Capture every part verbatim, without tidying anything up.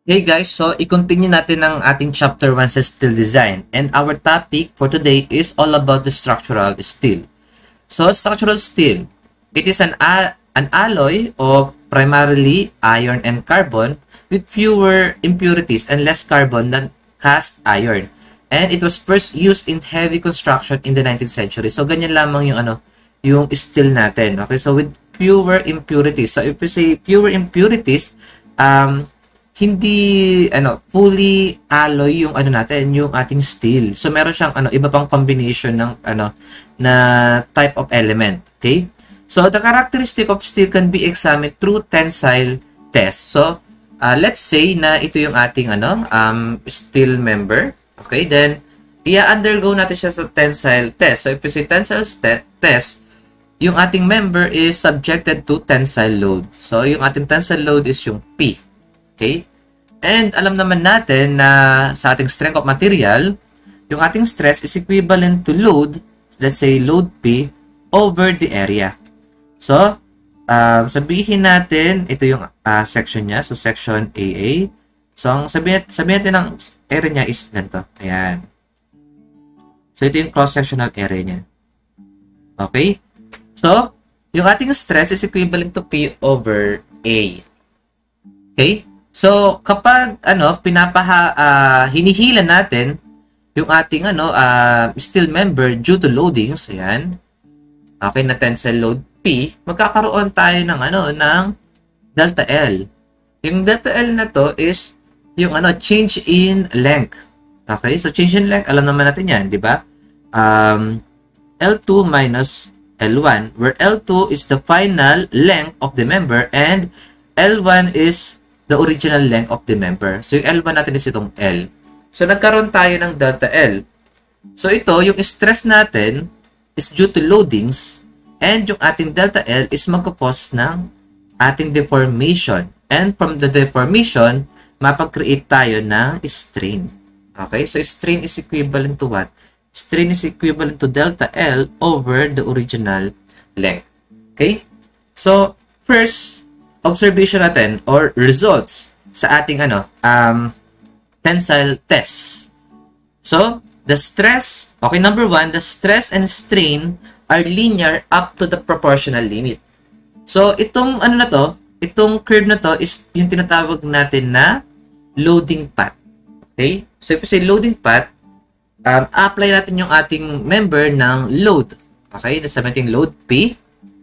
Hey guys, so i-continue natin ang ating chapter one sa steel design. And our topic for today is all about the structural steel. So structural steel, it is an, an alloy of primarily iron and carbon with fewer impurities and less carbon than cast iron. And it was first used in heavy construction in the nineteenth century. So ganyan lamang yung ano, yung steel natin. Okay, so with fewer impurities. So if we say fewer impurities, um, hindi ano fully alloy yung ano natin, yung ating steel. So meron siyang ano iba pang combination ng ano na type of element, okay? So the characteristic of steel can be examined through tensile test. So uh, let's say na ito yung ating ano um steel member, okay? Then i-undergo natin siya sa tensile test. So if we say tensile test, yung ating member is subjected to tensile load. So yung ating tensile load is yung P. Okay? And alam naman natin na sa ating strength of material, yung ating stress is equivalent to load, let's say load P, over the area. So, um, sabihin natin, ito yung uh, section niya. So, section A A. So, ang sabihin, sabihin natin ng area niya is ganito. Ayan. So, ito yung cross-sectional area niya. Okay? So, yung ating stress is equivalent to P over A. Okay? So, kapag ano, pinapaha uh, hinihila natin yung ating ano, uh, steel member due to loadings, ayan. Okay, na tensile load P, magkakaroon tayo ng ano, ng delta L. Yung delta L na to is yung ano, change in length. Okay? So, change in length, alam naman natin yan, di ba? Um, L two minus L one, where L two is the final length of the member and L one is the original length of the member. So, yung L one natin is itong L. So, nagkaroon tayo ng delta L. So, ito, yung stress natin is due to loadings and yung ating delta L is magkakos ng ating deformation. And from the deformation, mapag-create tayo ng strain. Okay? So, strain is equivalent to what? Strain is equivalent to delta L over the original length. Okay? So, first, observation natin or results sa ating ano um tensile test. So, the stress, okay, number one, the stress and strain are linear up to the proportional limit. So, itong ano na to, itong curve na to is yung tinatawag natin na loading path. Okay? So, if we say loading path, um, apply natin yung ating member ng load. Okay? Sabi natin load P.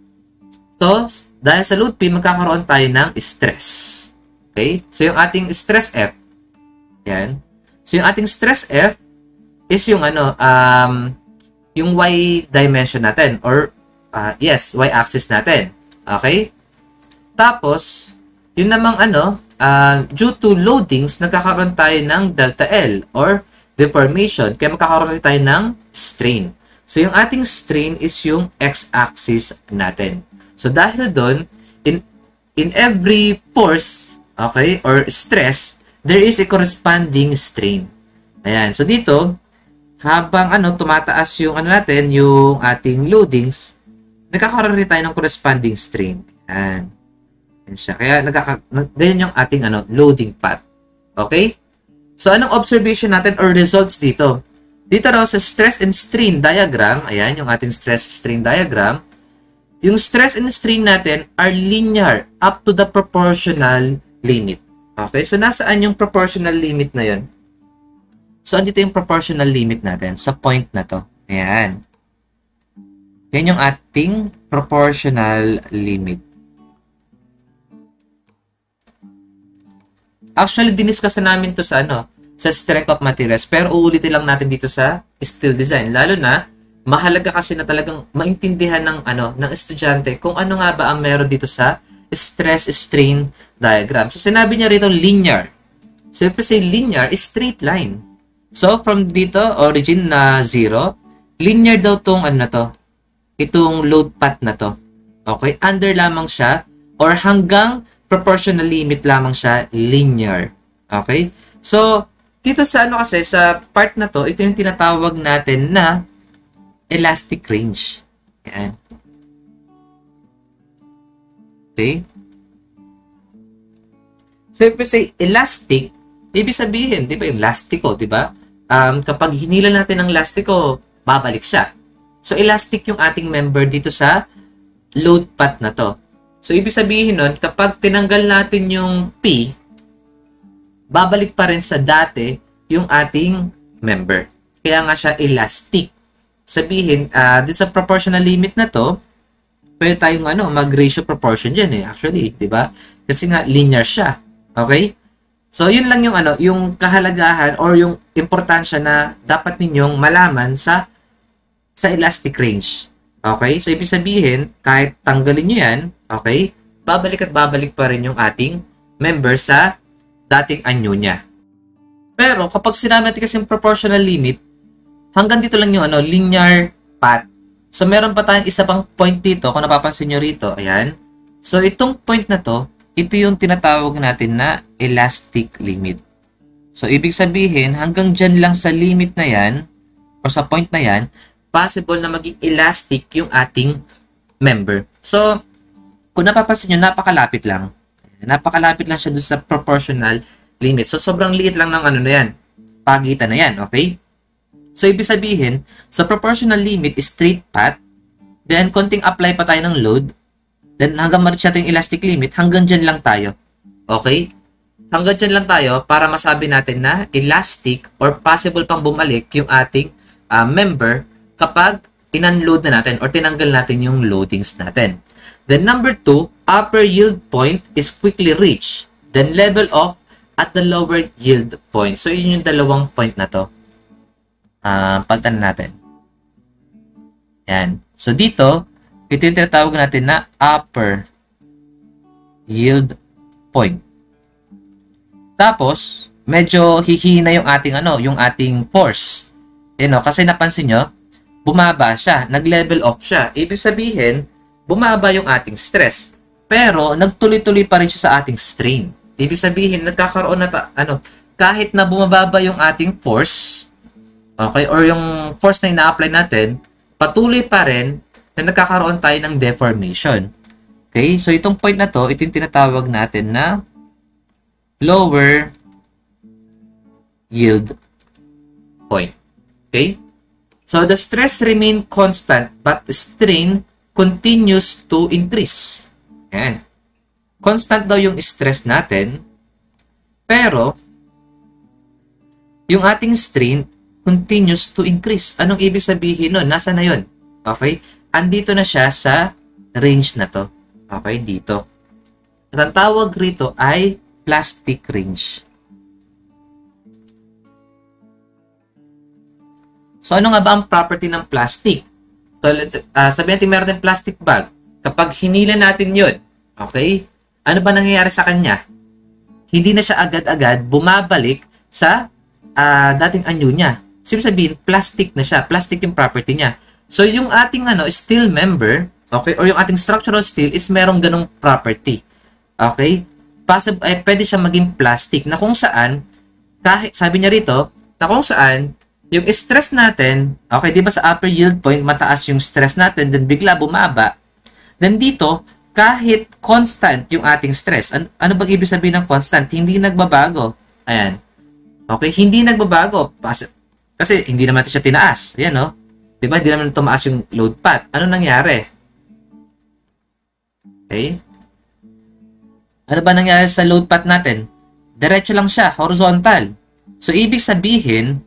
So, dahil sa load P, magkakaroon tayo ng stress. Okay? So, yung ating stress F. Yan. So, yung ating stress F is yung ano, um, yung Y dimension natin. Or, uh, yes, Y axis natin. Okay? Tapos, yun namang ano, uh, due to loadings, nagkakaroon tayo ng delta L or deformation. Kaya magkakaroon tayo ng strain. So, yung ating strain is yung X axis natin. So, dahil doon, in, in every force, okay, or stress, there is a corresponding strain. Ayan. So, dito, habang ano, tumataas yung ano natin, yung ating loadings, nagkakaroon rin tayo ng corresponding strain. Ayan. Ayan siya. Kaya, nagkaka, ganyan yung ating ano, loading path. Okay? So, anong observation natin or results dito? Dito raw sa stress and strain diagram, ayan, yung ating stress-strain diagram, yung stress and strain natin are linear up to the proportional limit. Okay? So, nasaan yung proportional limit na yun? So, andito yung proportional limit natin sa point na to. Ayan. Yan yung ating proportional limit. Actually, diniscuss na namin to sa ano, sa strength of materials. Pero uulitin lang natin dito sa steel design. Lalo na, mahalaga kasi na talagang maintindihan ng ano ng estudyante kung ano nga ba ang meron dito sa stress strain diagram. So sinabi niya rito linear. So if we say linear, is straight line. So from dito origin na zero, linear daw tong ano na to. Itong load path na to. Okay? Under lamang siya or hanggang proportional limit lamang siya linear. Okay? So dito sa ano kasi sa part na to, ito yung tinatawag natin na elastic range. Yan. Okay? So, if we say elastic, Ibig sabihin, di ba, yung lastiko, di ba? Um, kapag hinila natin ang lastiko, babalik siya. So, elastic yung ating member dito sa load path na to. So, ibig sabihin nun, kapag tinanggal natin yung P, babalik pa rin sa dati yung ating member. Kaya nga siya elastic. Sabihin, uh, dito sa proportional limit na to, pwede tayong ano, mag-ratio proportion dyan eh, actually, di ba? Kasi nga, linear siya. Okay? So, yun lang yung ano, yung kahalagahan or yung importansya na dapat ninyong malaman sa sa elastic range. Okay? So, ibig sabihin, kahit tanggalin nyo yan, okay, babalik at babalik pa rin yung ating member sa dating anyo niya. Pero, kapag sinabi natin kasi yung proportional limit, hanggang dito lang yung ano, linear path. So, meron pa tayong isa pang point dito, kung napapansin nyo rito. Ayan. So, itong point na to, ito yung tinatawag natin na elastic limit. So, ibig sabihin, hanggang dyan lang sa limit na yan, o sa point na yan, possible na maging elastic yung ating member. So, kung napapansin nyo, napakalapit lang. Napakalapit lang siya doon sa proportional limit. So, sobrang liit lang ng ano na yan. Pagitan na yan, okay? So, ibig sabihin, sa proportional limit is straight path, then konting apply pa tayo ng load, then hanggang ma-reach natin yung elastic limit, hanggang dyan lang tayo. Okay? Hanggang dyan lang tayo para masabi natin na elastic or possible pang bumalik yung ating uh, member kapag in-unload na natin or tinanggal natin yung loadings natin. Then number two, upper yield point is quickly reached. Then level off at the lower yield point. So, yun yung dalawang point na to. Uh, palitan natin. Yan. So, dito, ito yung tinatawag natin na upper yield point. Tapos, medyo hihina yung ating ano, yung ating force. You know, kasi napansin nyo, bumaba siya, nag-level off siya. Ibig sabihin, bumaba yung ating stress. Pero, nagtuloy-tuloy pa rin siya sa ating strain. Ibig sabihin, nagkakaroon na, ta- ano, kahit na bumababa yung ating force, okay, or yung force na ina-apply natin, patuloy pa rin na nagkakaroon tayo ng deformation. Okay? So, itong point na to, ito yung tinatawag natin na lower yield point. Okay? So, the stress remain constant but strain continues to increase. Ayan. Constant daw yung stress natin, pero yung ating strain continues to increase. Anong ibig sabihin nun? Nasa na yun? Okay? Andito na siya sa range na to. Okay? Dito. At ang tawag rito ay plastic range. So, ano nga ba ang property ng plastic? So, let's, uh, sabihin natin meron ng plastic bag. Kapag hinila natin yun, okay? Ano ba nangyayari sa kanya? Hindi na siya agad-agad bumabalik sa uh, dating anyo niya. So, sabihin, plastic na siya. Plastic yung property niya. So, yung ating ano, steel member, okay, or yung ating structural steel is merong ganong property. Okay? Possible, eh, pwede siya maging plastic na kung saan, kahit, sabi niya rito, na kung saan, yung stress natin, okay, di ba sa upper yield point, mataas yung stress natin, then bigla bumaba. Then dito, kahit constant yung ating stress, an ano ba ibig sabihin ng constant? Hindi nagbabago. Ayan. Okay, hindi nagbabago. Kasi hindi naman siya tinaas. Ayan, no? Di ba? Hindi naman tumaas yung load path. Ano nangyari? Okay. Ano ba nangyari sa load path natin? Diretso lang siya, horizontal. So, ibig sabihin,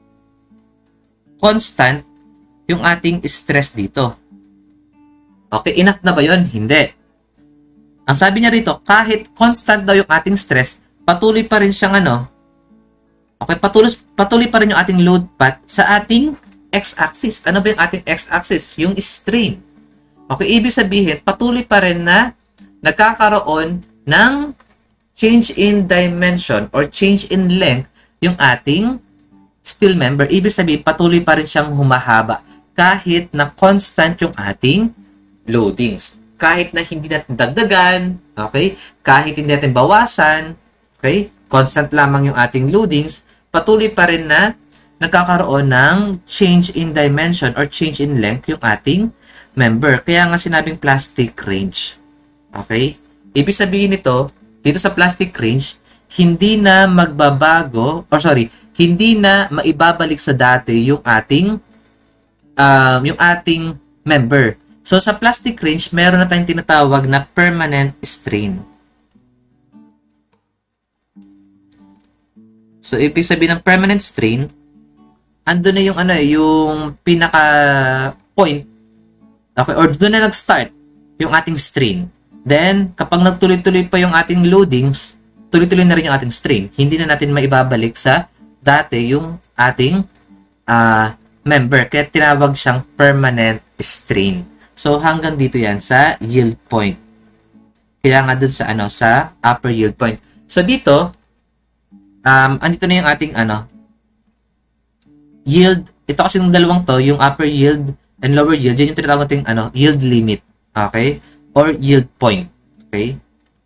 constant yung ating stress dito. Okay, enough na ba yun? Hindi. Ang sabi niya rito, kahit constant daw yung ating stress, patuloy pa rin siyang ano, okay, patuloy, patuloy pa rin yung ating load path sa ating x-axis. Ano ba yung ating x-axis? Yung strain. Okay, ibig sabihin, patuloy pa rin na nagkakaroon ng change in dimension or change in length yung ating steel member. Ibig sabihin, patuloy pa rin siyang humahaba kahit na constant yung ating loadings. Kahit na hindi natin dagdagan, okay? Kahit hindi natin bawasan, okay? Constant lamang yung ating loadings, patuloy pa rin na nagkakaroon ng change in dimension or change in length yung ating member. Kaya nga sinabing plastic range. Okay? Ibig sabihin nito, dito sa plastic range, hindi na magbabago, or sorry, hindi na maibabalik sa dati yung ating um, yung ating member. So, sa plastic range, meron na tayong tinatawag na permanent strain. So, ibig sabihin ng permanent strain, ando na yung ano, yung pinaka point, okay, or doon na nag-start yung ating strain. Then, kapag nagtuloy-tuloy pa yung ating loadings, tuloy-tuloy na rin yung ating strain. Hindi na natin maibabalik sa dati yung ating uh, member. Kaya tinawag siyang permanent strain. So, hanggang dito yan sa yield point. Kaya nga dun sa, ano, sa upper yield point. So, dito, um, andito na yung ating, ano, yield. Ito kasi yung dalawang to, yung upper yield and lower yield, yun yung tinatawag natin, ano, yield limit. Okay? Or yield point. Okay?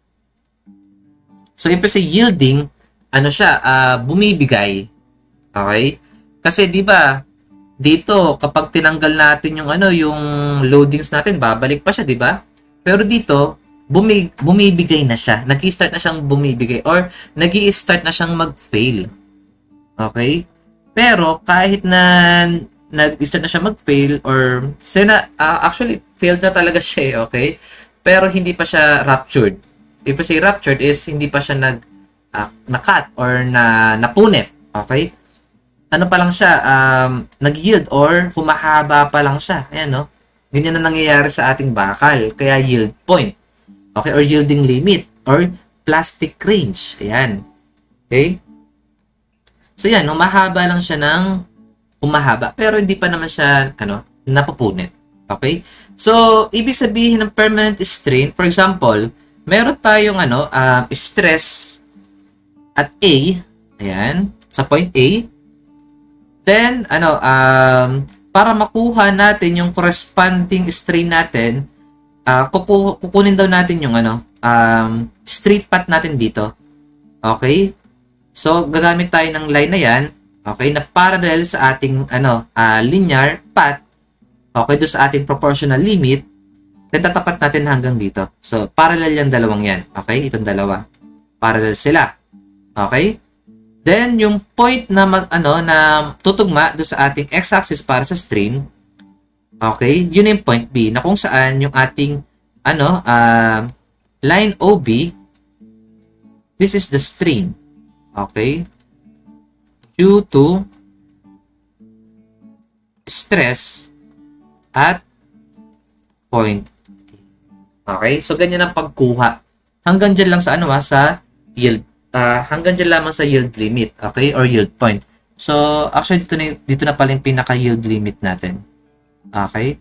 So, yung sa yielding, ano siya, uh, bumibigay. Okay? Kasi, di ba, dito, kapag tinanggal natin yung, ano, yung loadings natin, babalik pa siya, di ba? Pero dito, bumi bumibigay na siya. Nag-i-start na siyang bumibigay or nag-i-start na siyang mag-fail. Okay? Pero, kahit na nag-start na siya mag-fail or, say na, uh, actually, failed na talaga siya, okay? Pero hindi pa siya ruptured. If you say ruptured is hindi pa siya nag uh, na-cut or na napunit. Okay? Ano pa lang siya, um, nag-yield or humahaba pa lang siya. Ayan, no? Ganyan na nangyayari sa ating bakal. Kaya yield point. Okay? Or yielding limit. Or plastic range. Ayan. Okay? So, yan. Humahaba lang siya ng humahaba. Pero hindi pa naman siya, ano, napupunit. Okay? So, ibig sabihin ng permanent strain, for example, meron tayong ano, uh, stress at A, ayan, sa point A. Then, ano, um, para makuha natin yung corresponding strain natin, uh, kuku kukunin daw natin yung ano, um, straight path natin dito. Okay? So, gagamit tayo ng line na yan, okay, na parallel sa ating ano, uh, linear path. Okay, doon sa ating proportional limit, then tatapat natin hanggang dito. So, parallel yung dalawang yan. Okay, itong dalawa. Parallel sila. Okay? Then, yung point na mag, ano, na tutugma doon sa ating x-axis para sa strain, okay, yun yung point B, na kung saan yung ating, ano, uh, line O B, this is the strain. Okay? Due to stress at point. Okay? So, ganyan ang pagkuha. Hanggang dyan lang sa ano ha, sa yield. Uh, hanggang dyan lamang sa yield limit. Okay? Or yield point. So, actually, dito na, dito na pala yung pinaka-yield limit natin. Okay?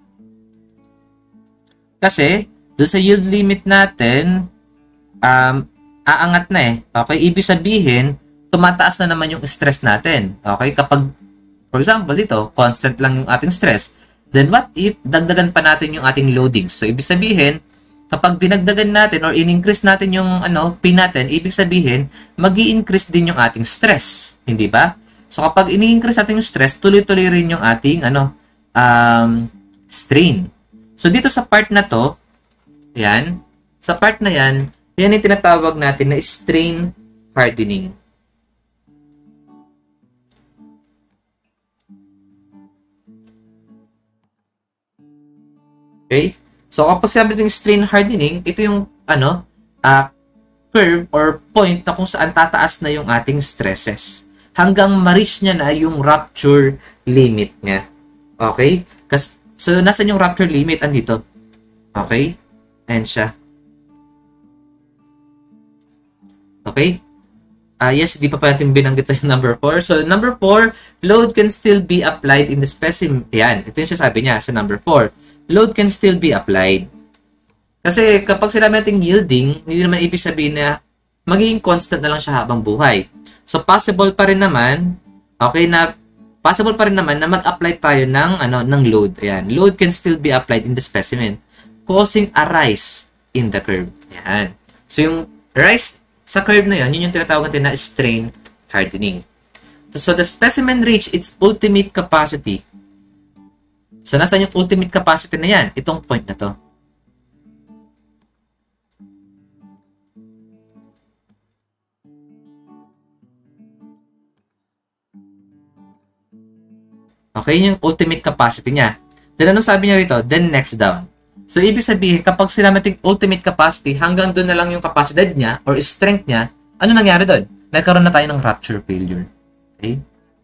Kasi, doon sa yield limit natin, um, aangat na eh. Okay? Ibig sabihin, tumataas na naman yung stress natin. Okay? Kapag, for example, dito, constant lang yung ating stress. Then what if dagdagan pa natin yung ating loadings? So, ibig sabihin, kapag dinagdagan natin or in-increase natin yung ano, P natin, ibig sabihin, mag-i-increase din yung ating stress. Hindi ba? So, kapag in-increase natin yung stress, tuloy-tuloy rin yung ating ano, um, strain. So, dito sa part na to, yan, sa part na yan, yan yung tinatawag natin na strain hardening. Okay? So, kapag sabi natin strain hardening, ito yung, ano, uh, curve or point na kung saan tataas na yung ating stresses. Hanggang ma-reach niya na yung rupture limit niya. Okay? Kasi, so, nasan yung rupture limit? Andito. Okay? Ayan siya. Okay? Uh, yes, di pa pa natin binanggit yung number four. So, number four, load can still be applied in the specimen. Ayan, ito yung sasabi niya sa number four. Load can still be applied. Kasi kapag sinabi natin yielding, hindi naman ibig sabihin na magiging constant na lang siya habang buhay. So, possible pa rin naman, okay, na possible pa rin naman na mag-apply tayo ng, ano, ng load. Ayan, load can still be applied in the specimen, causing a rise in the curve. Ayan. So, yung rise sa curve na yun, yun yung tinatawag natin na strain hardening. So, the specimen reach its ultimate capacity. So, nasaan yung ultimate capacity na yan? Itong point na to. Okay, yung ultimate capacity niya. Then, ano sabi niya rito? Then, next down. So, ibig sabihin, kapag sinabi natin ultimate capacity, hanggang doon na lang yung kapasidad niya or strength niya, ano nangyari doon? Nagkaroon na tayo ng rupture failure. Okay?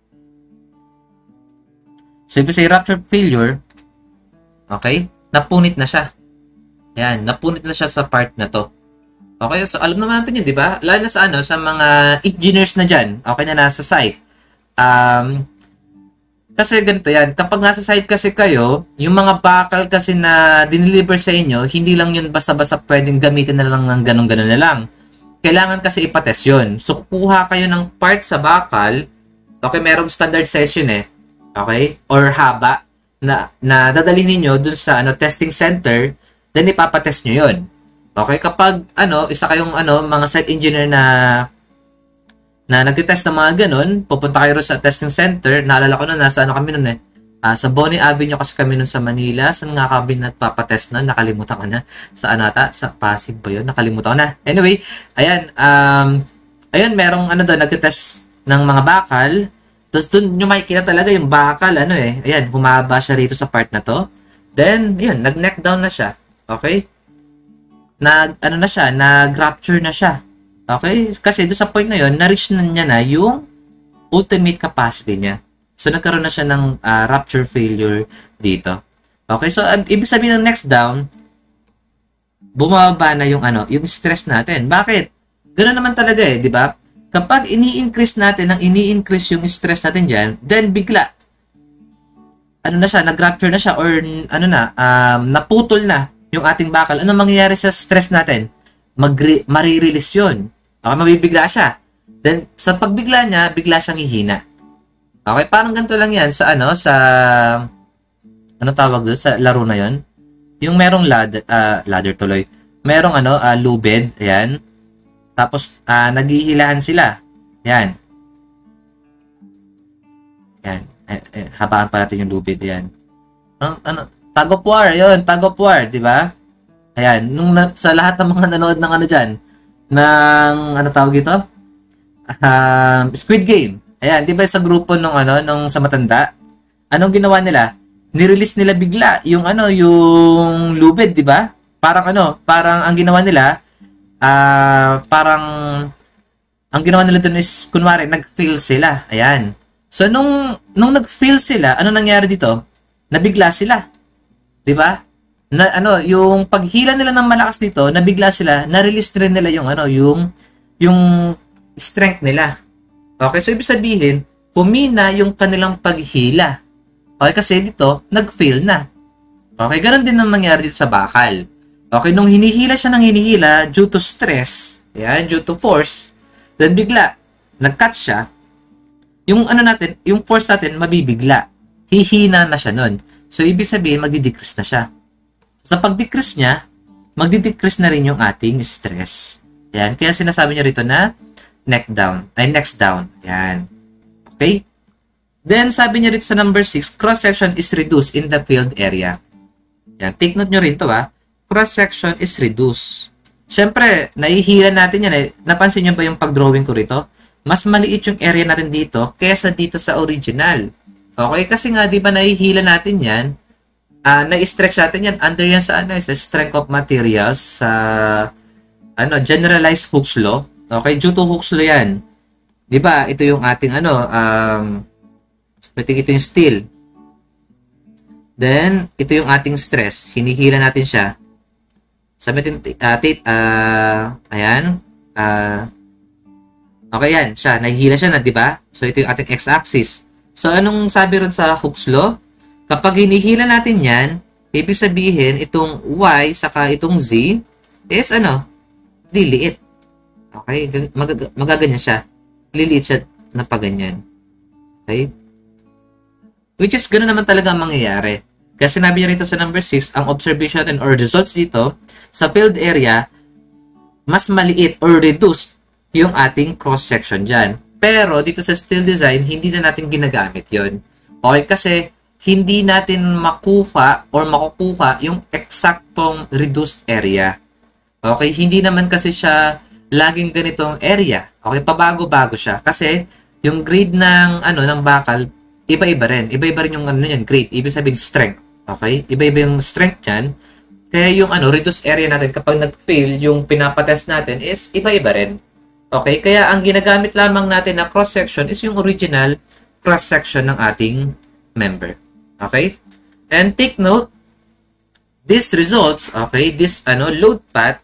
So, ibig sabihin, rupture failure, okay, napunit na siya. Yan, napunit na siya sa part na to. Okay, so alam naman natin yun, di ba? Lalo na sa ano, sa mga engineers na dyan, okay, na nasa site. Um, kasi ganito yan, kapag nasa site kasi kayo, yung mga bakal kasi na dineliver sa inyo, hindi lang yun basta-basta pwedeng gamitin na lang ng ganun-ganun na lang. Kailangan kasi ipatest yun. So, kukuha kayo ng part sa bakal, okay, merong standard size yun eh, okay, or haba, na, na dadalhin niyo dun sa ano, testing center, then ipapatest nyo yun. Okay, kapag ano, isa kayong ano, mga site engineer na na nagtitest ng mga ganun, pupunta kayo sa testing center. Naalala ko na, nasa ano kami nun eh. Uh, sa Bonnie Avenue kasi kami nun sa Manila. Saan nga kami nagpapatest na? Nakalimutan ko na. Sa ano ata? Sa Pasig ba yun? Nakalimutan ko na. Anyway, ayan. Um, ayan, merong ano doon, nagtitest ng mga bakal. Tapos doon nyo makikita talaga yung bakal, ano eh. Ayan, humaba siya rito sa part na to. Then, yun, nag-neck down na siya. Okay? Nag, ano na siya, nag-rupture na siya. Okay? Kasi doon sa point na yun, na-reach na niya na yung ultimate capacity niya. So, nagkaroon na siya ng uh, rupture failure dito. Okay? So, uh, ibig sabihin ng next down, bumababa na yung ano, yung stress natin. Bakit? Ganoon naman talaga eh, di ba? Kapag ini-increase natin, ang ini-increase yung stress natin dyan, then bigla, ano na siya, nag-rupture na siya, or ano na, um, naputol na yung ating bakal. Ano mangyayari sa stress natin? Mag- marirelease yun. Okay, mabibigla siya. Then, sa pagbigla niya, bigla siyang hihina. Okay, parang ganito lang yan sa ano, sa, ano tawag doon, sa laro na yon. Yung merong ladder, uh, ladder tuloy. Merong ano, uh, lubid, ayan. Tapos, uh, naghihilahan sila. Ayan. Ayan. Eh, eh, habaan pa natin yung lubid, ayan. Ano, ano, tag of war, yun, tag of war, di ba? Ayan, nung na, sa lahat ng mga nanood ng ano dyan, ng, ano tawag ito? Um, Squid Game. Ayan, di ba sa grupo nung ano, nung sa matanda? Anong ginawa nila? Nirelease nila bigla yung ano, yung lubid, di ba? Parang ano, parang ang ginawa nila, ah, uh, parang, ang ginawa nila dun is, kunwari, nag-fail sila. Ayan. So, nung, nung nag-fail sila, ano nangyari dito? Nabigla sila. Di ba? Na ano, yung paghila nila ng malakas dito, nabigla sila, na-release rin nila yung ano, yung yung strength nila. Okay, so ibig sabihin, humina yung kanilang paghila. Okay, kasi dito, nag-fail na. Okay, ganun din ang nangyari dito sa bakal. Okay, nung hinihila siya ng hinihila due to stress, yan, due to force, then bigla, nag-cut siya, yung ano natin, yung force natin, mabibigla. Hihina na siya nun. So, ibig sabihin, magdi-decrease na siya. Sa pag-decrease niya, magdi-decrease na rin yung ating stress. Yan. Kaya sinasabi niya rito na neck down. Ay, next down. Yan. Okay? Then, sabi niya rito sa number six, cross-section is reduced in the field area. Yan. Take note nyo rin to ha. Cross-section is reduced. Siyempre, naihila natin yan eh. Napansin nyo ba yung pag-drawing ko rito? Mas maliit yung area natin dito kesa dito sa original. Okay? Kasi nga, di ba naihila natin yan? Uh, na-stretch natin yan. Under yan sa ano, sa strength of materials, sa ano, generalized Hooke's law. Okay, due to Hooke's law yan. Di ba? Ito yung ating ano, um, ito yung steel. Then, ito yung ating stress. Hinihila natin siya. Sabi natin, uh, tate, uh, ayan, uh, okay yan, siya, nahihila siya na, di ba? So, ito yung ating x-axis. So, anong sabi ron sa Hooke's law? Kapag hinihila natin yan, ibig sabihin, itong y, saka itong z, is ano? Liliit. Okay? Mag magaganyan siya. Liliit siya na paganyan. Okay? Which is, ganoon naman talaga ang mangyayari. Kasi sinabi niya rito sa number six, ang observation natin or results dito, sa field area, mas maliit or reduced yung ating cross-section dyan. Pero, dito sa steel design, hindi na natin ginagamit yon. Okay? Kasi, hindi natin makuha or makukuha yung eksaktong reduced area. Okay? Hindi naman kasi siya laging ganitong area. Okay? Pabago-bago siya. Kasi, yung grade ng, ano, ng bakal, iba-iba rin. Iba-iba rin yung ano yan, grade. Ibig sabihin strength. Okay? Iba-iba yung strength yan. Kaya yung ano, reduced area natin kapag nag-fail, yung pinapatest natin is iba-iba rin. Okay? Kaya ang ginagamit lamang natin na cross-section is yung original cross-section ng ating member. Okay? And take note, these results, okay, this ano, load path,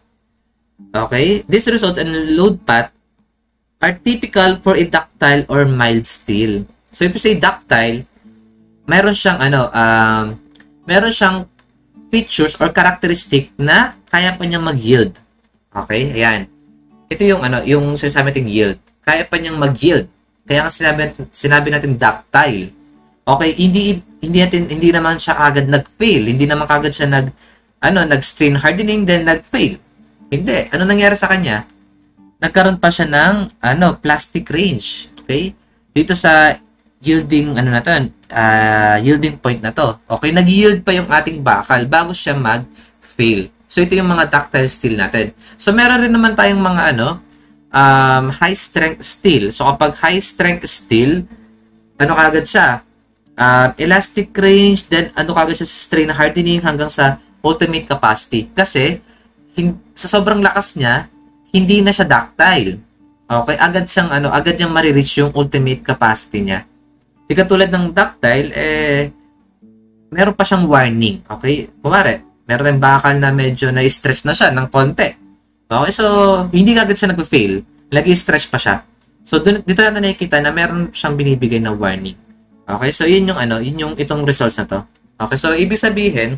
okay, these results and load path are typical for a ductile or mild steel. So if you say ductile, meron siyang ano, um, meron siyang features or characteristic na kaya pa niyang mag-yield. Okay? Ayan. Ito yung ano, yung sinasabi natin yield. Kaya pa niyang mag-yield. Kaya nga sinabi, sinabi natin ductile. Okay, hindi hindi natin hindi naman siya agad nag-fail. Hindi naman kagad siya nag ano, nag-strain hardening then nag-fail. Hindi. Ano nangyari sa kanya? Nagkaroon pa siya ng ano, plastic range. Okay? Dito sa yielding ano na 'to, uh, yielding point na 'to. Okay, nag-yield pa yung ating bakal bago siya mag-fail. So ito yung mga ductile steel natin. So meron rin naman tayong mga ano, um, high strength steel. So kapag high strength steel, ano kagad siya? Uh, elastic range, then ano kagad siya sa strain hardening hanggang sa ultimate capacity. Kasi sa sobrang lakas niya, hindi na siya ductile. Okay, agad siyang ano, agad niyang ma-reach yung ultimate capacity niya. Di katulad ng ductile, eh meron pa siyang warning. Okay? Kumare, meron tayong bakal na medyo na-stretch na siya ng konti. Okay, so hindi agad siya nag-fail. Lagi stretch pa siya. So dun, dito natin nakikita na meron siyang binibigay na warning. Okay, so yun yung ano, yun yung itong results na to. Okay, so ibig sabihin,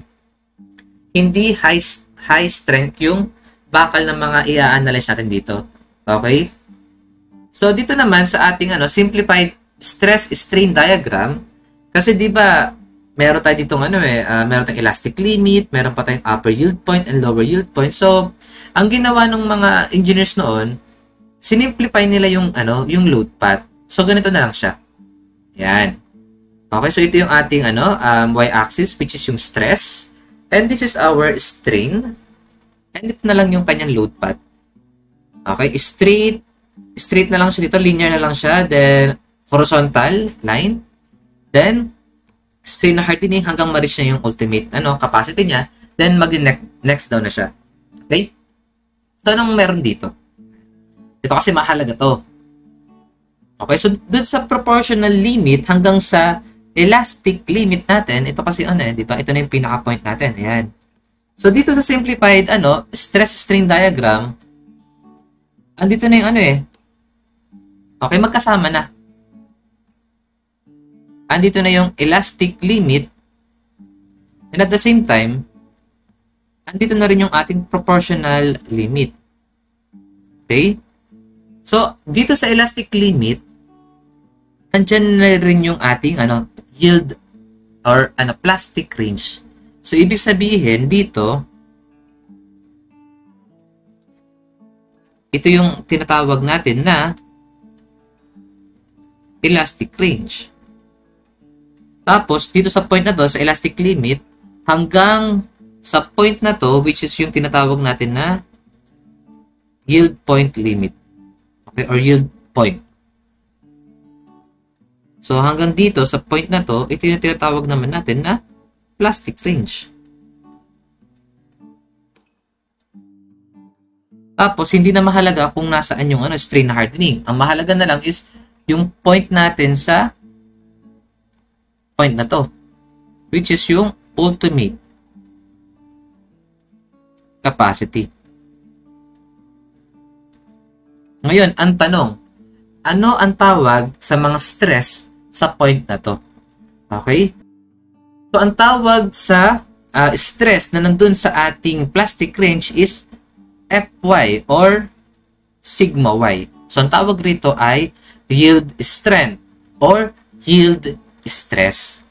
hindi high high strength yung bakal ng mga i-analyze natin dito. Okay? So dito naman sa ating ano, simplified stress strain diagram, kasi 'di ba, meron tayo ditong ano eh, uh, meron tayong elastic limit, meron pa tayong upper yield point and lower yield point. So, ang ginawa ng mga engineers noon, sinimplify nila yung ano, yung load path. So ganito na lang siya. Yan. Okay, so ito yung ating ano, um, y-axis, which is yung stress. And this is our strain. And ito na lang yung kanyang load path. Okay, straight. Straight na lang siya dito. Linear na lang siya. Then, horizontal line. Then, strain na hardening hanggang ma-reach niya yung ultimate ano, capacity niya. Then, mag-next down na siya. Okay? So, anong meron dito? Ito kasi mahalaga to. Okay, so dun sa proportional limit hanggang sa elastic limit natin, ito kasi ano eh, di ba? Ito na yung pinaka-point natin. Ayan. So, dito sa simplified, ano, stress-strain diagram, andito na yung ano eh. Okay, magkasama na. Andito na yung elastic limit, and at the same time, andito na rin yung ating proportional limit. Okay? So, dito sa elastic limit, andyan na rin yung ating ano, yield or ano, plastic range. So, ibig sabihin dito, ito yung tinatawag natin na elastic range. Tapos, dito sa point na to, sa elastic limit, hanggang sa point na to, which is yung tinatawag natin na yield point limit. Okay, or yield point. So, hanggang dito, sa point na to, ito yung tinatawag naman natin na plastic range. Tapos, hindi na mahalaga kung nasaan yung ano, strain na hardening. Ang mahalaga na lang is yung point natin sa point na to, which is yung ultimate capacity. Ngayon, ang tanong, ano ang tawag sa mga stress sa point na to? Okay? So, ang tawag sa uh, stress na nandun sa ating plastic range is F Y or sigma Y. So, ang tawag rito ay yield strength or yield stress.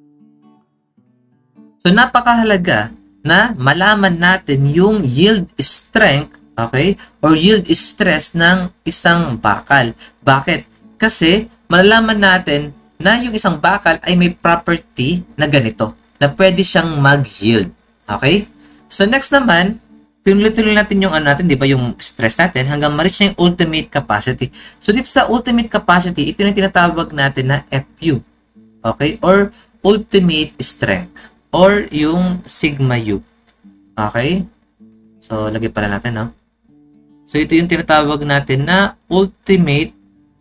So, napakahalaga na malaman natin yung yield strength, okay, or yield stress ng isang bakal. Bakit? Kasi malalaman natin na yung isang bakal ay may property na ganito, na pwede siyang mag-yield. Okay? So, next naman, tinuloy-tuloy natin yung ano natin, di ba, yung stress natin hanggang ma-reach niya yung ultimate capacity. So, dito sa ultimate capacity, ito yung tinatawag natin na F U. Okay? Or ultimate strength. Or yung sigma U. Okay? So, lagay pala natin, no? So, ito yung tinatawag natin na ultimate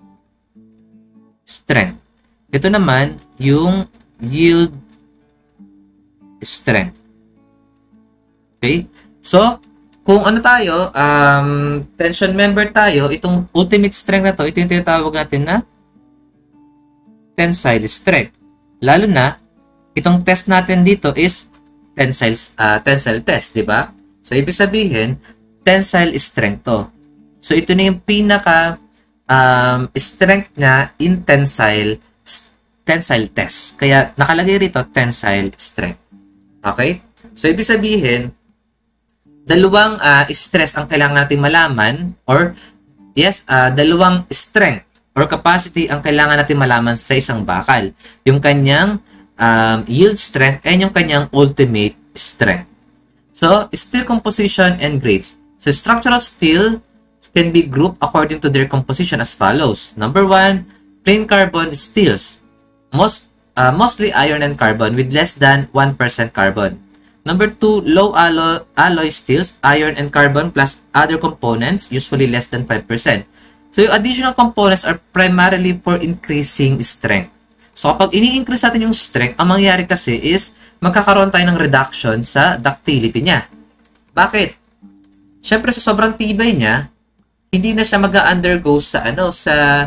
strength. Ito naman, yung yield strength. Okay? So, kung ano tayo, um, tension member tayo, itong ultimate strength na to, ito yung tinatawag natin na tensile strength. Lalo na, itong test natin dito is tensile, uh, tensile test, di ba? So, ibig sabihin, tensile strength to. So, ito na yung pinaka um, strength niya in tensile tensile test. Kaya, nakalagay rito, tensile strength. Okay? So, ibig sabihin, dalawang uh, stress ang kailangan natin malaman or, yes, uh, dalawang strength or capacity ang kailangan natin malaman sa isang bakal. Yung kanyang um, yield strength and yung kanyang ultimate strength. So, steel composition and grades. So, structural steel can be grouped according to their composition as follows. Number one, plain carbon steels. Most, uh, mostly iron and carbon with less than one percent carbon. Number two, low alloy, alloy steels, iron and carbon plus other components, usually less than five percent. So, yung additional components are primarily for increasing strength. So, kapag ini-increase natin yung strength, ang mangyayari kasi is magkakaroon tayo ng reduction sa ductility niya. Bakit? Siyempre, sa sobrang tibay niya, hindi na siya mag-undergo sa, ano, sa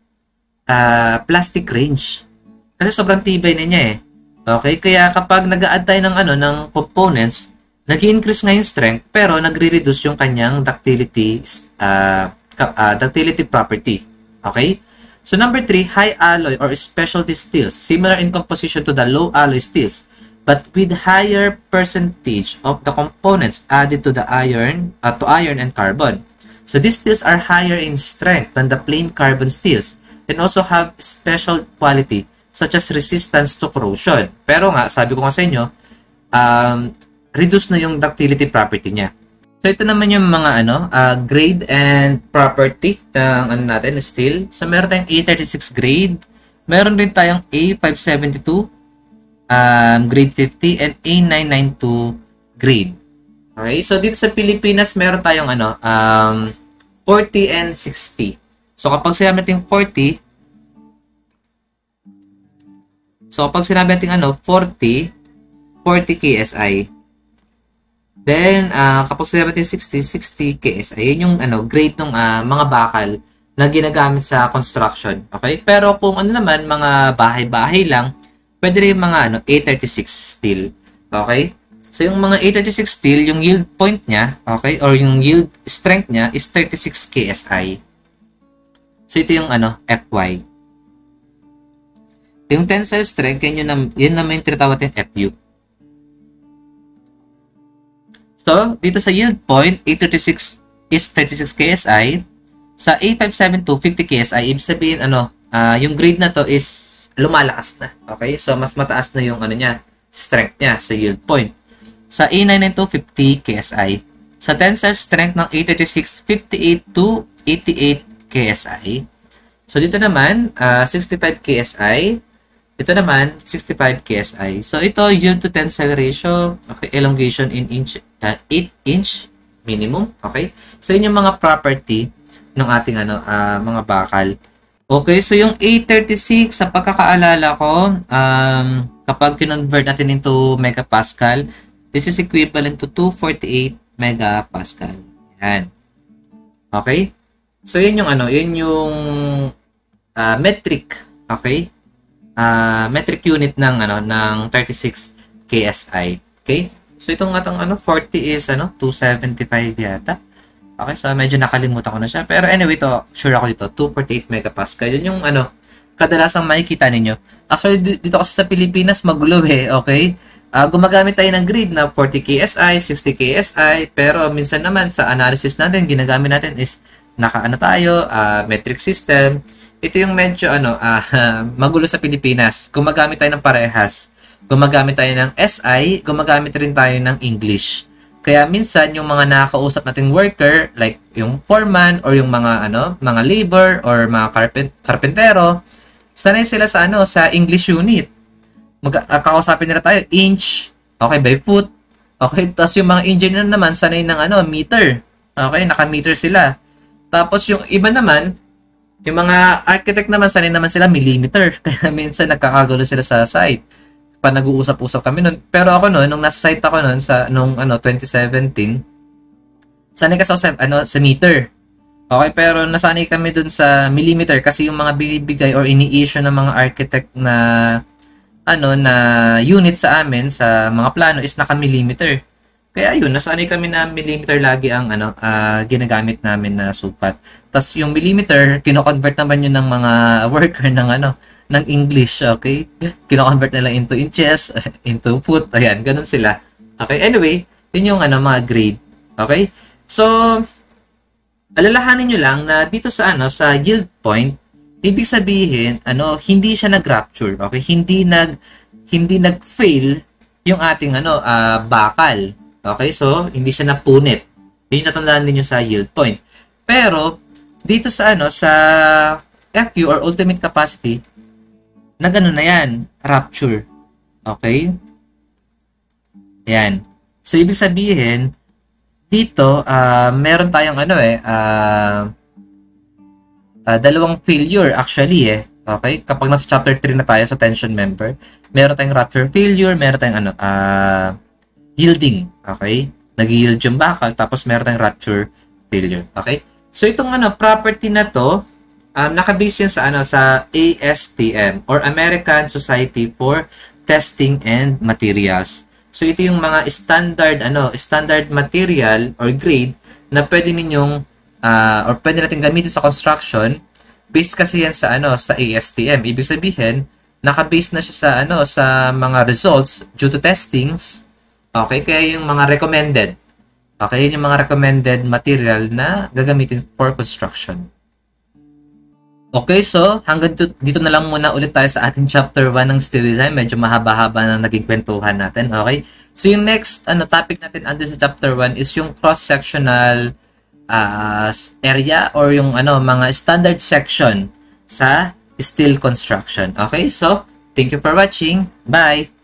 uh, plastic range. Kasi sobrang tibay na niya eh. Okay? Kaya kapag nag-a-add tayo ng, ano, ng components, nag-increase nga yung strength, pero nagre-reduce yung kanyang ductility, uh, uh, ductility property. Okay? So, number three, high alloy or specialty steels, similar in composition to the low alloy steels, but with higher percentage of the components added to the iron, uh, to iron and carbon. So, these steels are higher in strength than the plain carbon steels and also have special quality such as resistance to corrosion. Pero nga, sabi ko nga sa inyo, um, reduce na yung ductility property niya. So, ito naman yung mga ano, uh, grade and property ng ano natin, steel. So, meron tayong A thirty-six grade. Meron din tayong A five seventy-two, um, grade fifty, and A nine ninety-two grade. Okay? So, dito sa Pilipinas, meron tayong ano, um, forty and sixty. So, kapag sinabi natin forty, so, kapag sinabi natin ano, forty, forty K S I. Then, uh, kapag sinabi natin sixty, sixty K S I. Yun yung ano, grade ng uh, mga bakal na ginagamit sa construction. Okay? Pero kung ano naman, mga bahay-bahay lang, pwede rin yung mga ano, A thirty-six steel. Okay? So, yung mga A thirty-six steel, yung yield point niya, okay, or yung yield strength niya is thirty-six K S I. So, ito yung ano, F Y. Yung tensile strength, yun, yun, yun naman yung tinatawag natin F U. So, dito sa yield point, A thirty-six is thirty-six K S I. Sa A five seventy-two, fifty K S I. Ibig sabihin, ano, uh, yung grade na to is lumalakas na. Okay? So, mas mataas na yung ano niya, strength niya sa yield point. Sa A nine ninety-two, fifty K S I. Sa tensile strength ng A thirty-six, fifty-eight to eighty-eight K S I. So, dito naman, uh, sixty-five K S I. Ito naman, sixty-five K S I. So, ito, yield to tensile ratio, okay, elongation in inch, uh, eight inch minimum, okay? So, yun yung mga property ng ating ano, uh, mga bakal. Okay, so yung A thirty-six, sa pagkakaalala ko, um, kapag kinonvert natin into megapascal, this is equivalent to two forty-eight megapascal. Yan. Okay? So, yun yung ano, yun yung uh, metric, okay? Uh, metric unit ng ano ng thirty-six K S I. Okay? So itong atong ano forty is ano two seventy-five yata. Okay, so medyo nakalimutan ko na siya. Pero anyway, to sure ako dito two forty-eight megapascal. Yun yung ano kadalasang makikita ninyo. Actually dito kasi sa Pilipinas magulo eh, okay? Uh, gumagamit tayo ng grid na forty K S I, sixty K S I, pero minsan naman sa analysis natin ginagamit natin is naka-ano tayo, uh, metric system. Ito yung medyo ano, uh, magulo sa Pilipinas. Gumagamit tayo ng parehas. Gumagamit tayo ng S I, gumagamit rin tayo ng English. Kaya minsan yung mga nakakausap nating worker, like yung foreman or yung mga ano, mga labor or mga carpent carpentero, sanay sila sa ano, sa English unit. Mag uh, kakausapin nila tayo, inch, okay, by foot. Okay, tapos yung mga engineer naman, sanay ng ano, meter. Okay, naka-meter sila. Tapos yung iba naman, yung mga architect naman, sanay naman sila millimeter. Kaya minsan nagkakagulo sila sa site. Pa nag-uusap-usap kami nun. Pero ako noon, nung nasa site ako noon, sa, nung ano, twenty seventeen, sanay kasi ako sa, ano, sa meter. Okay, pero nasanay kami dun sa millimeter kasi yung mga binibigay or ini-issue ng mga architect na ano na unit sa amin sa mga plano is naka-millimeter. Kaya yun, nasanay kami na millimeter lagi ang ano uh, ginagamit namin na sukat. Tapos yung millimeter, kino-convert naman yun ng mga worker ng ano ng English, okay? Kino-convert nila into inches, into foot, ayan, ganun sila. Okay, anyway, yun yung ano mga grade. Okay? So, alalahanin nyo lang na dito sa ano sa yield point, ibig sabihin ano hindi siya nag-rupture, okay, hindi nag hindi nag-fail yung ating ano uh, bakal, okay, so hindi siya napunit. Yun natandaan niyo sa yield point. Pero dito sa ano sa F U or ultimate capacity na gano'n na yan, rupture, okay, yan. So ibig sabihin dito, uh, meron tayong ano eh, uh, uh, dalawang failure actually eh. Okay? Kapag nasa chapter three na tayo sa tension member, meron tayong rupture failure, meron tayong ano, uh, yielding. Okay? Nag-yield yung bakal, tapos meron tayong rupture failure. Okay? So itong ano, property na to, um, nakabase yan sa ano, sa A S T M or American Society for Testing and Materials. So ito yung mga standard ano, standard material or grade na pwede ninyong uh, or pwede natin gamitin sa construction based kasi yan sa ano sa A S T M. Ibig sabihin, naka-base na siya sa ano sa mga results due to testings. Okay, kaya yung mga recommended. Okay, yun yung mga recommended material na gagamitin for construction. Okay, so hanggang dito, dito na lang muna ulit tayo sa ating chapter one ng steel design. Medyo mahaba-haba na naging kwentuhan natin. Okay, so yung next ano topic natin under sa chapter one is yung cross-sectional uh, area or yung ano mga standard section sa steel construction. Okay, so thank you for watching. Bye!